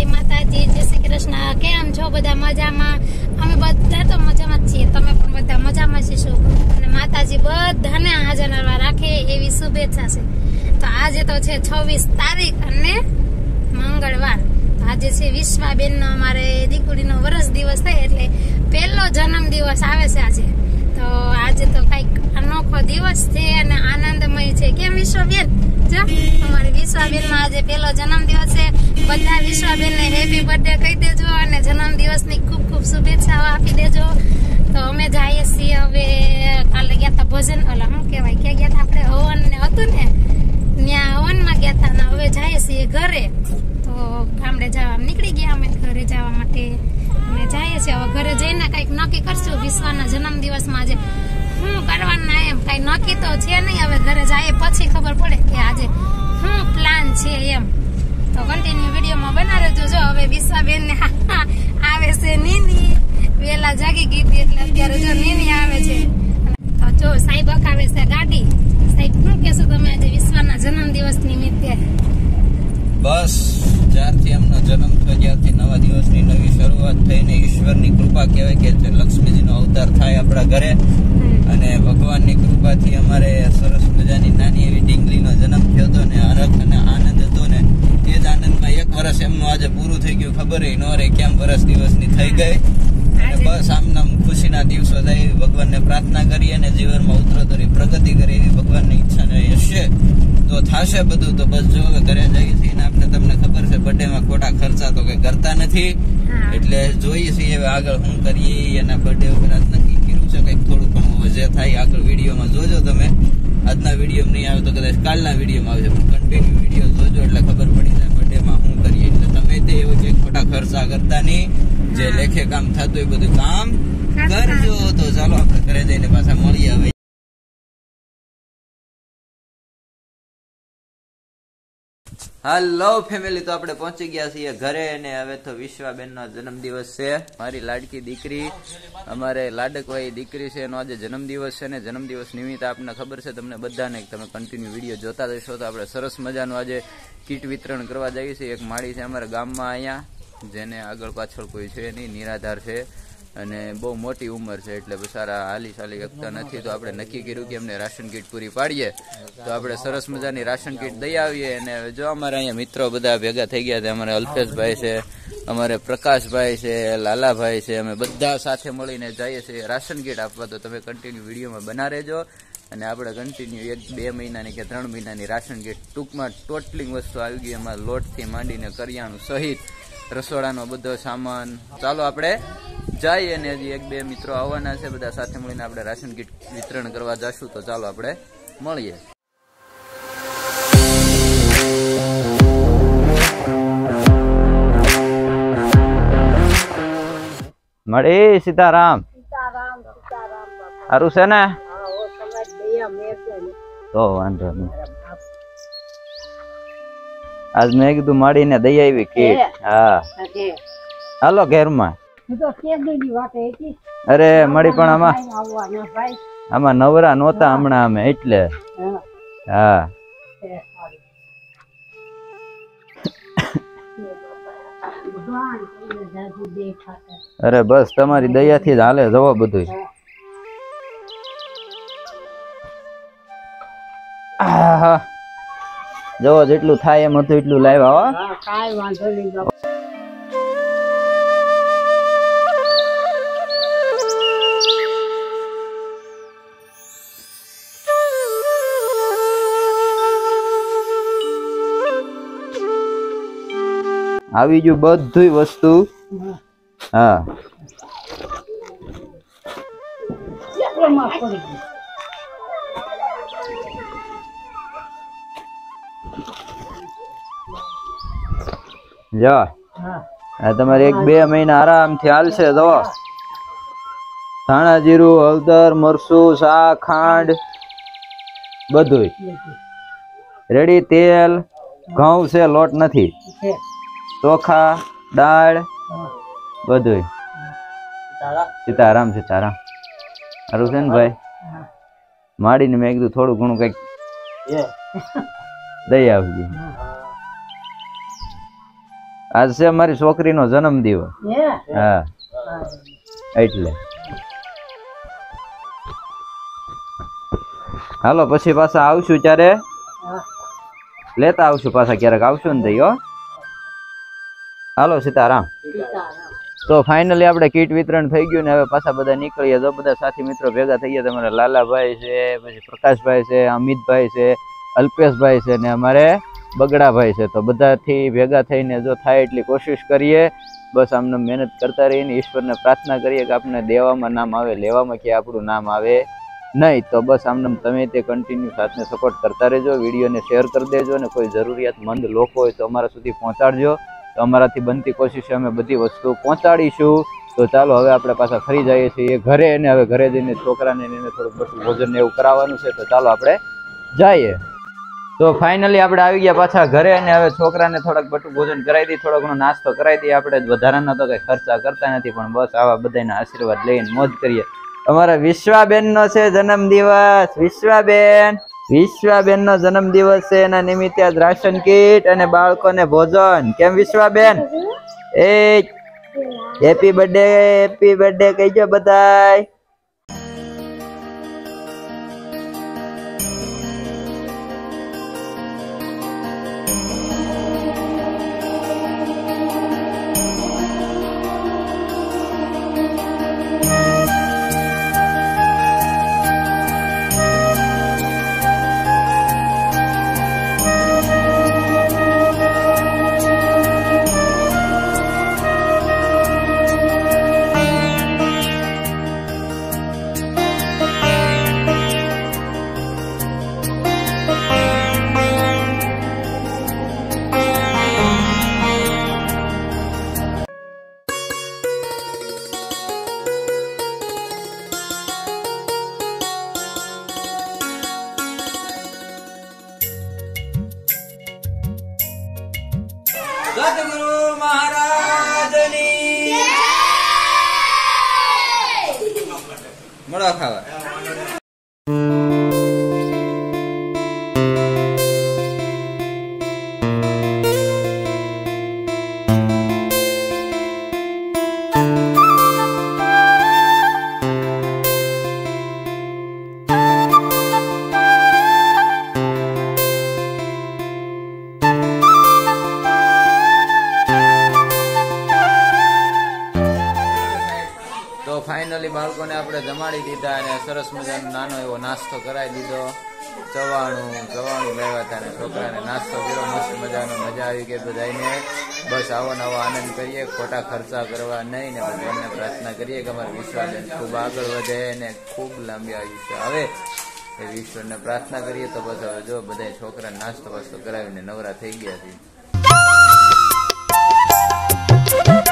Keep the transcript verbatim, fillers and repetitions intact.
जय माताजी, जय श्री कृष्ण। केम छो बधा मजामां? अमे बधा तो मजामां ज छीए, तमे पण बधा मजामां छो अने माताजी बधाने हाजर नरवा राखे एवी शुभेच्छा छे। तो आज तो छे छब्बीस तारीख अने मंगळवार। तो आज छे विश्वाबेन नो अमारे दीकरीनो वरस दिवस थाय एटले पहेलो जन्म दिवस आवे छे आज। तो आज तो कईक अनोखो दिवस छे अने आनंदमय छे। केम विश्वाबेन? जो अमारी विश्वाबेन नो आज पहेलो जन्म दिवस छे। बधा विश्वाबेन ने हेपी बर्थडे कही देजो अने जन्म दिवस नी खूब खूब शुभेच्छाओ आपी देजो। तो अमे जाईए छीए हवे। काले गया था भजन ओला हुं कहेवाय के गया था आपणे हवन ने हतुं ने न्या हवन में गया था ने हवे जाईए छीए घरे। तो गामडे जवा निकળી ગયા અમે ઘરે જવા માટે અમે જાઈએ છીએ। હવે ઘરે જઈને કઈક નક્કી કરશું વિશ્વાના જન્મ દિવસમાં આજે શું કરવાના એમ કઈ નક્કી તો છે નહીં। હવે ઘરે જઈએ પછી ખબર પડે કે આજે શું પ્લાન છે એમ। તો કન્ટિન્યુ વિડીયોમાં બના રહેજો। જો હવે વિશ્વાબેન ને આવે છે નીની, વેલા જાગી ગઈ હતી એટલે અત્યારે જો નીની આવે છે। તો જો સાહેબ અકાવે છે ગાડી। સાહેબ શું કહેશો તમે આજે વિશ્વાના જન્મ દિવસ નિમિત્તે? बस ज्यारथी एमनो जन्म थयो त्यारथी नवा दिवसनी नवी शरूआत थईने ईश्वरनी कृपा कहेवाय के लक्ष्मीजीनो अवतार थाय आपणा घरे अने भगवाननी कृपाथी अमारे सरस मजानी नानी एवी ढींगलीनो जन्म थयो तो ने हरख अने आनंद हतो ने ए ज आनंदमां एक वर्ष एमनो आज पूरुं थई गयुं। खबर य न रही केम वर्ष दिवसनी थई गई। अने बस आमना खुशीना दिवसो जाय। भगवानने प्रार्थना करीए अने जीवनमां उत्तरोत्तर प्रगति करे एवी भगवाननी इच्छा ने हशे तो थाशे बधुं। तो बस जो हवे घरे जईए छीए ने आपने तमने खबर छे बर्थडे में खोटा खर्चा तो कई करता नहीं एटले जोईए छीए हवे आगळ हुं करीए। एना बर्थडे उपर आज नक्की कर्युं छे कईक थोडुं घणुं हवे जे थाय आगळ विडियोमां जोजो तमे। आजना विडियो नहीं आवे तो कदाच कालना विडियोमां आवशे पण कन्टिन्यू विडियो जोजो एटले खबर पड़ी जाय बर्थडे में हुं करीए। एटले तमे ते एवुं जे खोटा खर्चा करता नहीं, जे लेखे काम थतुं ए बधुं काम करजो। तो चालो आपणे घरे जईने पाछा मळीए हवे। हेलो फैमिली, तो आपणे पहुंची गया छीए घरे ने हवे तो विश्वाबेन नो जन्मदिवस छे। मारी लाडकी दीकरी अमारे लाडकवाई दीकरी छे एनो आज जन्मदिवस छे ने जन्मदिवस निमित्ते आपने खबर छे तमने बधाने तमे कन्टिन्यू विडियो जोता रहेशो। तो आपणे सरस मजानुं आज किट वितरण करवा जाईए छीए। एक माળી छे अमारा गाममां अहींया जेने आगळ पाछळ कोई छे नहीं, निराधार छे અને બહુ મોટી ઉંમર છે એટલે બિચારા હાલી ચાલી શકતા નથી। તો આપણે નક્કી કર્યું કે એમને રાશન કીટ પૂરી પાડીએ। તો આપણે સરસ મજાની રાશન કીટ દઈ આવીએ। અને જો અમારા અહીંયા મિત્રો બધા ભેગા થઈ ગયા છે। અમારે અલ્પેશભાઈ છે, અમારે પ્રકાશભાઈ છે, લાલાભાઈ છે, અમે બધા સાથે મળીને જઈએ છીએ રાશન કીટ આપવા। તો તમે કન્ટિન્યુ વિડીયોમાં બના રહેજો અને આપણે કન્ટિન્યુ એક બે મહિનાની કે ત્રણ મહિનાની રાશન કીટ ટૂંકમાં ટોટલી વસ્તુ આવી ગઈ। એમાં લોટથી માંડીને કરિયાણું સહિત રસોડાનો બધો સામાન। ચાલો આપણે जाइए ने हजी एक बे मित्रों आववाना छे, बधा साथे मळीने आपणे राशन किट वितरण करवा जाशुं। तो चालो आपणे मळीए। मळी सीताराम सीताराम सीताराम हारू छे ने? हां ओ समाज दया मेर तो वांधो नहीं। आज मैं कीधुं मळीने दई आवी किट। हां हालो घेर में। अरे मળી પણ આમાં આમાં નવરા નહોતા હમણાં અમે એટલે। હા અરે બસ તમારી દયાથી જ હાલે જવો બધું। હા જવો જેટલું થાય એમ હતું એટલું લાવ્યા હો। કાઈ વાંધો નહીં। આવી ગયું બધું વસ્તુ। હા જો આ તમારે એક બે મહિના આરામથી હાલશે। જો ધાણા જીરું હળદર મરચું શાક ખાંડ બધું રેડી। તેલ ઘઉં છે લોટ નથી, ચોખા દાળ બધું। सीताराम सीताराम हारू छे ने भाई माड़ी ने मैं कीधुं थोड़ું ઘણું કઈક દઈ આવજે। આજ છે મારી છોકરીનો જન્મ દિવસ. હા એટલે હાલો પછી પાછા આવશું ત્યારે લેતા આવશું પાછા ક્યારેક આવશું ને હો. હાલો સીતારામ. તો ફાઇનલી આપણે કીટ વિતરણ થઈ ગયું ને હવે પાછા બધા નીકળીએ. તો બધા સાથી મિત્રો ભેગા થઈ ગયા. તમારા લાલાભાઈ છે, પછી પ્રકાશભાઈ છે, અમિતભાઈ છે, અલ્પેશભાઈ છે ને અમારે બગડાભાઈ છે. તો બધાથી ભેગા થઈને જો થાય એટલી કોશિશ કરીએ. બસ આમને મહેનત કરતા રહીને ઈશ્વરને પ્રાર્થના કરીએ કે આપણે દેવામાં નામ આવે, લેવામાં ક્યાં આપણું નામ આવે નહીં. તો બસ આમને તમે તે કન્ટિન્યુ સાથને સપોર્ટ કરતા રહેજો. વિડીયોને શેર કરી દેજો અને કોઈ જરૂરિયાતમંદ લોકો હોય તો અમારા સુધી પહોંચાડજો. તો અમારાથી બનતી કોશિશ અમે બધી વસ્તુ પહોંચાડીશું. તો ચાલો હવે આપણે પાછા ફરી જઈએ છીએ ઘરે અને હવે ઘરે જઈને છોકરાને એને થોડુંક બધું ભોજન ને એવું કરાવવાનું છે. તો ચાલો આપણે જઈએ. તો ફાઇનલી આપણે આવી ગયા પાછા ઘરે અને હવે છોકરાને થોડાક બટું ભોજન કરાવી દઈએ, થોડો ઘણો નાસ્તો કરાવી દઈએ. આપણે વધારાના તો કંઈ ખર્ચા કરતા નથી, પણ બસ આવા બધાના આશીર્વાદ લઈને મોજ કરીએ. અમારા વિશ્વાબેન નો છે જન્મ દિવસ. વિશ્વાબેન વિશ્વાબેન નો જન્મ દિવસ છે, એના નિમિત્તે આજ રાશન કીટ અને બાળકોને ભોજન. કેમ વિશ્વાબેન? એ હેપી બર્થડે, હેપી બર્થડે કહીજો બધાય. સદગુરુ મહારાજની મળો ખાવા. ફાઇનલી બાળકોને આપણે જમાડી દીધા અને સરસ મજાનો નાનો એવો નાસ્તો કરાવી દીધો. ચવાણું ચવાણું લેવા હતા અને છોકરાને નાસ્તો કર્યો મસ્ત મજાનો. મજા આવી ગઈ બધાને. બસ આવો નવો આનંદ કરીએ, ખોટા ખર્ચા કરવા નહીં ને ભગવાનને પ્રાર્થના કરીએ કે અમારા વિશ્વાબેન ખૂબ આગળ વધે અને ખૂબ લાંબી આયુષ્ય આવે એ ઈશ્વરને પ્રાર્થના કરીએ. તો બસ હવે જો બધા છોકરાને નાસ્તો વાસ્તો કરાવીને નવરા થઈ ગયા છે.